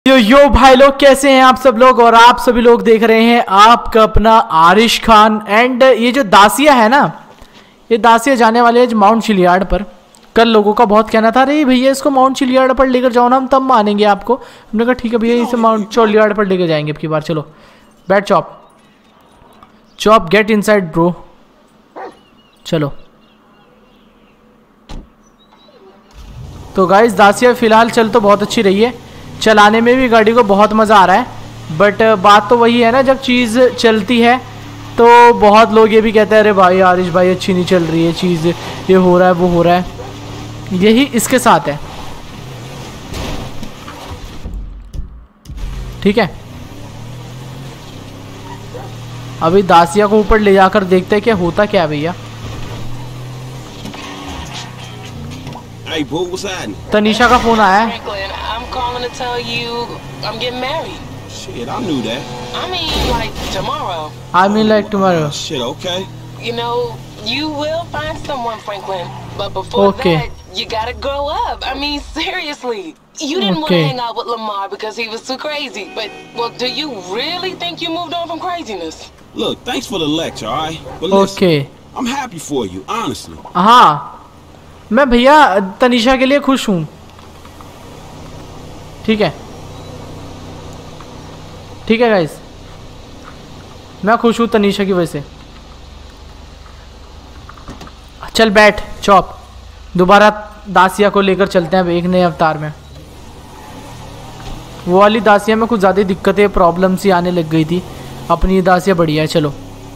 यो भाई लोग, कैसे हैं आप सब लोग। और आप सभी लोग देख रहे हैं आपका अपना आरिश खान। एंड ये जो दासिया है ना, ये दासिया जाने वाले हैं माउंट चिलियार्ड पर। कल लोगों का बहुत कहना था, अरे भैया इसको माउंट चिलियार्ड पर लेकर जाओ ना, हम तब मानेंगे आपको। हमने कहा ठीक है भैया, इसे माउंट चिलियार्ड पर लेकर जाएंगे अब की बार। चलो बैठ chop, chop get inside bro. चलो तो गाइस, दासिया फिलहाल चल तो बहुत अच्छी रही है, चलाने में भी गाड़ी को बहुत मज़ा आ रहा है। बट बात तो वही है ना, जब चीज़ चलती है तो बहुत लोग ये भी कहते हैं अरे भाई आरिश भाई अच्छी नहीं चल रही है चीज़, ये हो रहा है वो हो रहा है। यही इसके साथ है, ठीक है। अभी दासिया को ऊपर ले जाकर देखते हैं क्या होता क्या है भैया। Hey, boo, what's happening? Tanisha का फोन आया है। Franklin, I'm calling to tell you I'm getting married. Shit, I knew that. I mean, like tomorrow. I mean like tomorrow. Shit, okay. You know, you will find someone, Franklin. But before Okay. that, you gotta grow up. I mean, seriously. You didn't want Okay. to hang out with Lamar because he was too crazy. But, well, do you really think you moved on from craziness? Look, thanks for the lecture, all right? But listen, Okay. I'm happy for you, honestly. हाँ, मैं भैया तनीषा के लिए खुश हूँ, ठीक है, ठीक है गाइस, मैं खुश हूँ तनीषा की वजह से। चल बैठ चॉप, दोबारा दासिया को लेकर चलते हैं अब एक नए अवतार में। वो वाली दासिया में कुछ ज़्यादा दिक्कतें प्रॉब्लम सी आने लग गई थी, अपनी दासिया बढ़िया है। चलो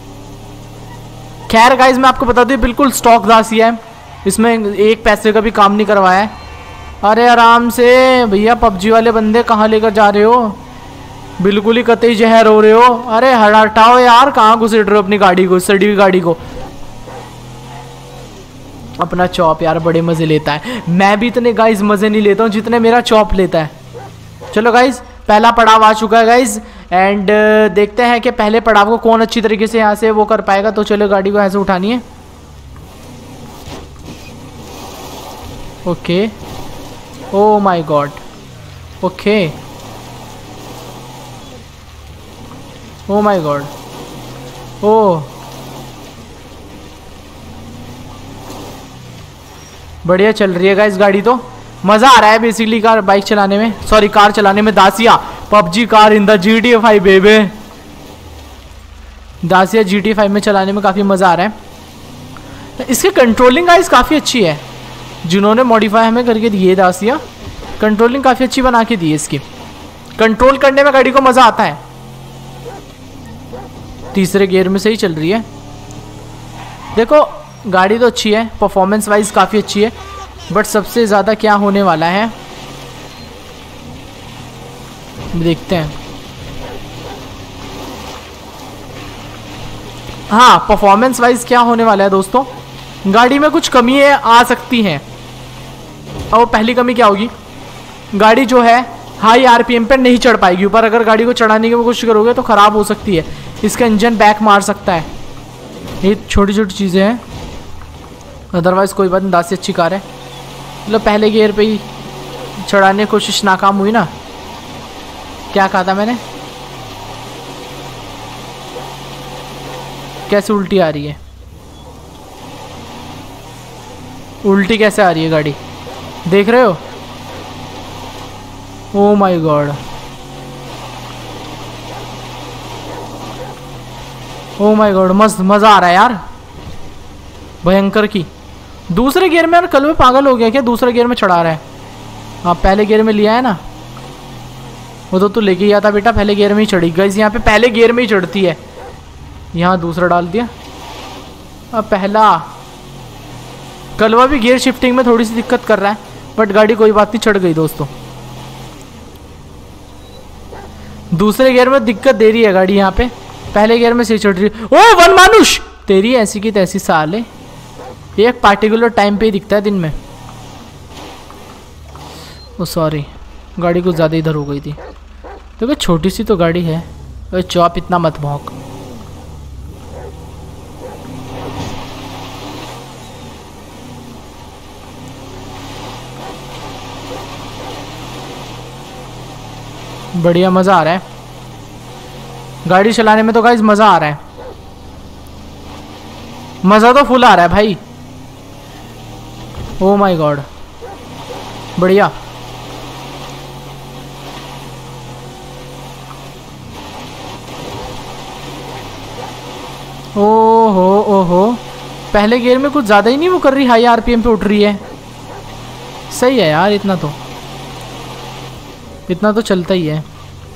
खैर गाइस, मैं आपको बता दूँ बिल्कुल स्टॉक दासिया है, इसमें एक पैसे का भी काम नहीं करवाया है। अरे आराम से भैया, पबजी वाले बंदे कहाँ लेकर जा रहे हो, बिल्कुल ही कतई जहर हो रहे हो। अरे हटाओ यार, कहाँ घुसेड़ रहे हो अपनी गाड़ी को, सड़ी हुई गाड़ी को। अपना चॉप यार बड़े मज़े लेता है, मैं भी इतने गाइस मज़े नहीं लेता हूँ जितने मेरा चॉप लेता है। चलो गाइस, पहला पड़ाव आ चुका है गाइस। एंड देखते हैं कि पहले पड़ाव को कौन अच्छी तरीके से यहाँ से वो कर पाएगा। तो चलो गाड़ी को ऐसे उठानी है। Okay, oh my god, okay, oh my god, oh बढ़िया चल रही है गाइस गाड़ी, तो मज़ा आ रहा है बेसिकली कार बाइक चलाने में, सॉरी कार चलाने में। Dacia PUBG car in the GTA 5 बेबे, दासिया GTA 5 में चलाने में काफ़ी मज़ा आ रहा है। इसकी कंट्रोलिंग गाइस काफ़ी अच्छी है, जिन्होंने मॉडिफाई हमें करके दी है दासिया, कंट्रोलिंग काफ़ी अच्छी बना के दी है इसकी। कंट्रोल करने में गाड़ी को मज़ा आता है। तीसरे गियर में से ही चल रही है, देखो गाड़ी तो अच्छी है, परफॉर्मेंस वाइज काफ़ी अच्छी है। बट सबसे ज़्यादा क्या होने वाला है देखते हैं। हाँ, परफॉर्मेंस वाइज क्या होने वाला है दोस्तों, गाड़ी में कुछ कमियाँ आ सकती हैं। और पहली कमी क्या होगी, गाड़ी जो है हाई RPM पे नहीं चढ़ पाएगी ऊपर। अगर गाड़ी को चढ़ाने की कोशिश करोगे तो ख़राब हो सकती है, इसका इंजन बैक मार सकता है। ये छोटी छोटी चीज़ें हैं, अदरवाइज़ कोई बात नहीं, दासिया अच्छी कार है। मतलब पहले गियर पे ही चढ़ाने की कोशिश नाकाम हुई ना। क्या कहा था मैंने, कैसे उल्टी आ रही है, उल्टी कैसे आ रही है गाड़ी, देख रहे हो। Oh my god, oh my god, मस्त मज़ा आ रहा है यार, भयंकर की। दूसरे गियर में यार, कल में पागल हो गया क्या, दूसरे गियर में चढ़ा रहा है। हाँ, पहले गियर में लिया है ना, वो तो तू लेके गया था बेटा, पहले गियर में ही चढ़ी गई। यहाँ पे पहले गियर में ही चढ़ती है, यहाँ दूसरा डाल दिया। अब पहला, कलवा भी गियर शिफ्टिंग में थोड़ी सी दिक्कत कर रहा है, बट गाड़ी कोई बात नहीं, चढ़ गई दोस्तों। दूसरे गियर में दिक्कत दे रही है गाड़ी, यहाँ पे पहले गियर में से चढ़ रही है। ओ वन मानुष तेरी ऐसी की तैसी साल है, एक पार्टिकुलर टाइम पे ही दिखता है दिन में। ओ सॉरी, गाड़ी कुछ ज़्यादा इधर हो गई थी। देखो छोटी सी तो गाड़ी है, अरे चौप इतना मत भौंक। बढ़िया, मज़ा आ रहा है गाड़ी चलाने में तो गाइस, मज़ा आ रहा है, मज़ा तो फुल आ रहा है भाई। ओ माय गॉड, बढ़िया। ओहो ओहो, पहले गियर में कुछ ज़्यादा ही नहीं वो कर रही, हाई आरपीएम पे उठ रही है। सही है यार, इतना तो चलता ही है।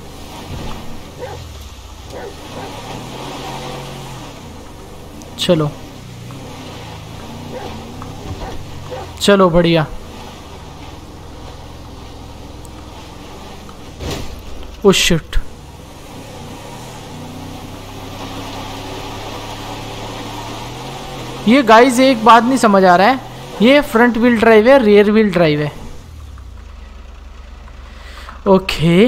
चलो चलो बढ़िया। ओ शिट, ये गाइस एक बात नहीं समझ आ रहा है, ये फ्रंट व्हील ड्राइव है, रियर व्हील ड्राइव है। ओके,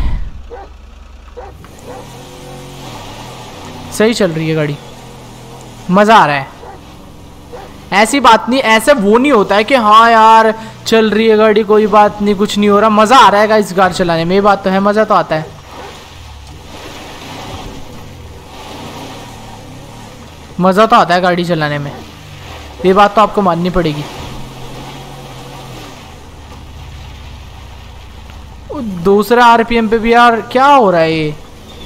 सही चल रही है गाड़ी, मज़ा आ रहा है। ऐसी बात नहीं, ऐसे वो नहीं होता है कि हाँ यार चल रही है गाड़ी, कोई बात नहीं, कुछ नहीं हो रहा, मज़ा आ रहा है गाइस कार चलाने में, ये बात तो है, मज़ा तो आता है। मज़ा तो आता है गाड़ी चलाने में, ये बात तो आपको माननी पड़ेगी। दूसरे आरपीएम पे भी यार क्या हो रहा है, ये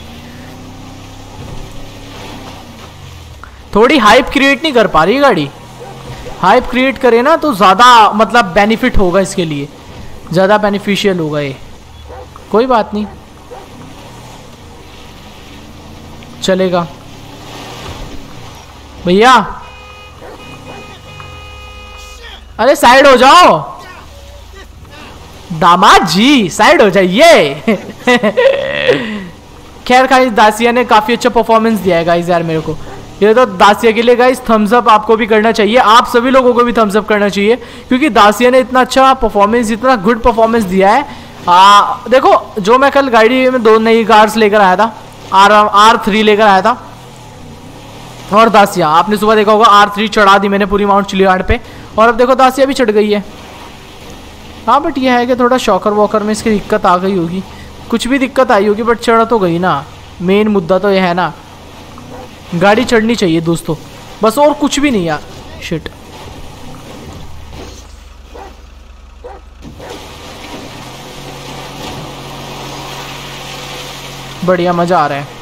थोड़ी हाइप क्रिएट नहीं कर पा रही गाड़ी। हाइप क्रिएट करे ना तो ज़्यादा मतलब बेनिफिट होगा, इसके लिए ज़्यादा बेनिफिशियल होगा ये। कोई बात नहीं, चलेगा भैया। अरे साइड हो जाओ दामाद जी, साइड हो जाइए। खैर गाइस, दासिया ने काफ़ी अच्छा परफॉर्मेंस दिया है गाइस यार मेरे को। ये तो दासिया के लिए गाइस थम्स अप आपको भी करना चाहिए, आप सभी लोगों को भी थम्स अप करना चाहिए, क्योंकि दासिया ने इतना अच्छा परफॉर्मेंस, इतना गुड परफॉर्मेंस दिया है। देखो, जो मैं कल गाड़ी में 2 नई कार्स लेकर आया था, R3 लेकर आया था, और दासिया आपने सुबह देखा होगा R3 चढ़ा दी मैंने पूरी माउंट चिलियाड पे, और अब देखो दासिया भी चढ़ गई है। हाँ बट यह है कि थोड़ा शॉकर वॉकर में इसकी दिक्कत आ गई होगी, कुछ भी दिक्कत आई होगी, बट चढ़ तो गई ना। मेन मुद्दा तो यह है ना, गाड़ी चढ़नी चाहिए दोस्तों, बस, और कुछ भी नहीं यार। शिट, बढ़िया, मजा आ रहा है।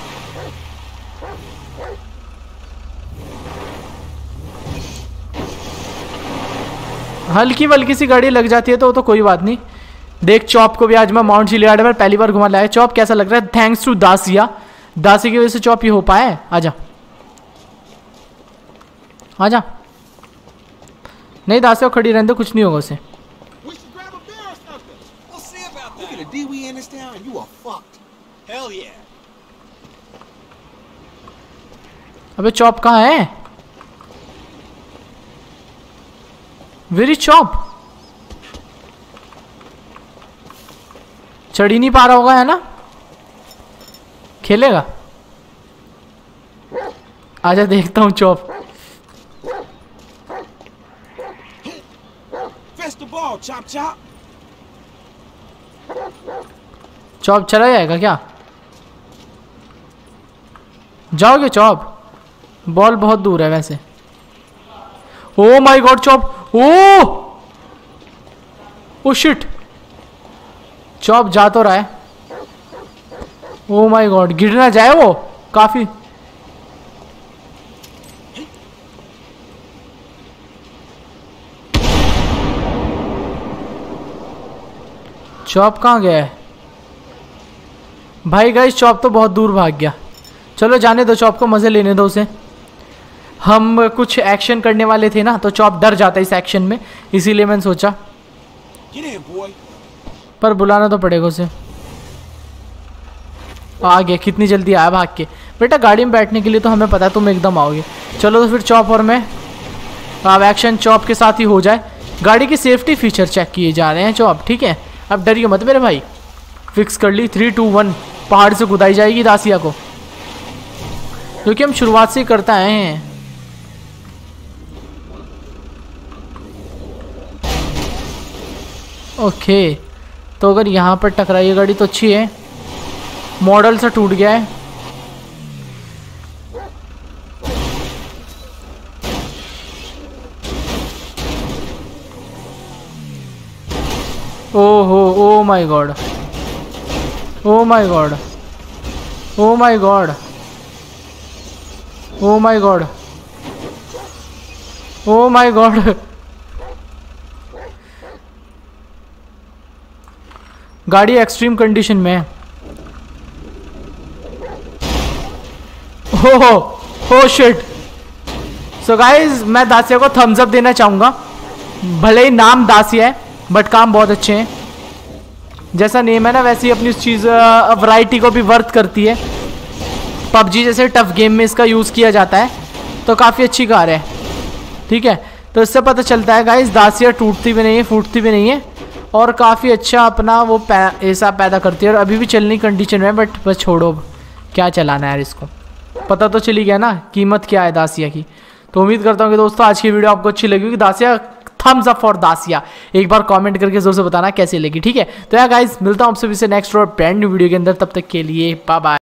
हल्की वल्की सी गाड़ी लग जाती है तो वो तो कोई बात नहीं। देख, चॉप को भी आज मैं माउंट चिलियाड में पहली बार घुमा लाया। चॉप कैसा लग रहा है? थैंक्स टू दासिया, दासी की वजह से चॉप ये हो पाया है। आजा आजा, नहीं दासिया खड़ी रहने दो, कुछ नहीं होगा उसे। अबे चॉप कहाँ है? वेरी चॉप चढ़ ही नहीं पा रहा होगा, है ना? खेलेगा, आजा देखता हूँ चॉप। चॉप चला जाएगा क्या? जाओगे चॉप? बॉल बहुत दूर है वैसे। Oh my god chop, oh shit, chop जा तो रहा है। ओ माय गॉड, गिर ना जाए वो काफी। चॉप कहाँ गया है भाई? गाइस चॉप तो बहुत दूर भाग गया। चलो जाने दो चॉप को, मजे लेने दो उसे। हम कुछ एक्शन करने वाले थे ना, तो चॉप डर जाता है इस एक्शन में, इसीलिए मैंने सोचा। पर बुलाना तो पड़ेगा उसे। आ गया, कितनी जल्दी आया भाग के। बेटा गाड़ी में बैठने के लिए तो हमें पता है तुम एकदम आओगे। चलो तो फिर चॉप और मैं अब एक्शन चॉप के साथ ही हो जाए। गाड़ी की सेफ्टी फीचर चेक किए जा रहे हैं चॉप, ठीक है? अब डरिए मत मेरे भाई। फिक्स कर ली 3 2 1, पहाड़ से कुदाई जाएगी दासिया को, क्योंकि हम शुरुआत से ही करते आए हैं। ओके, तो अगर यहाँ पर टकराई गाड़ी तो अच्छी है। मॉडल सा टूट गया है। ओहो, oh my god, oh my god, oh my god, oh my god, oh my god. गाड़ी एक्सट्रीम कंडीशन में है। हो शिट। सो गाइज, मैं दासिया को थम्स अप देना चाहूंगा। भले ही नाम दासिया है बट काम बहुत अच्छे हैं। जैसा नेम है ना वैसे ही अपनी उस चीज़ वैरायटी को भी वर्थ करती है। पबजी जैसे टफ गेम में इसका यूज़ किया जाता है, तो काफ़ी अच्छी कार है। ठीक है, तो इससे पता चलता है गाइस दासिया टूटती भी नहीं है, फूटती भी नहीं है, और काफ़ी अच्छा अपना वो ऐसा पैदा करती है। और अभी भी चलने की कंडीशन में, बट बस छोड़ो, क्या चलाना है यार इसको। पता तो चली गया ना कीमत क्या है दासिया की। तो उम्मीद करता हूँ कि दोस्तों आज की वीडियो आपको अच्छी लगी होगी। Dacia, thumbs up for Dacia. एक बार कमेंट करके जोर से बताना कैसी लगी। ठीक है, तो यार गाइस, मिलता हूँ आपसे फिर से नेक्स्ट और ब्रांड न्यू वीडियो के अंदर। तब तक के लिए बाय बाय।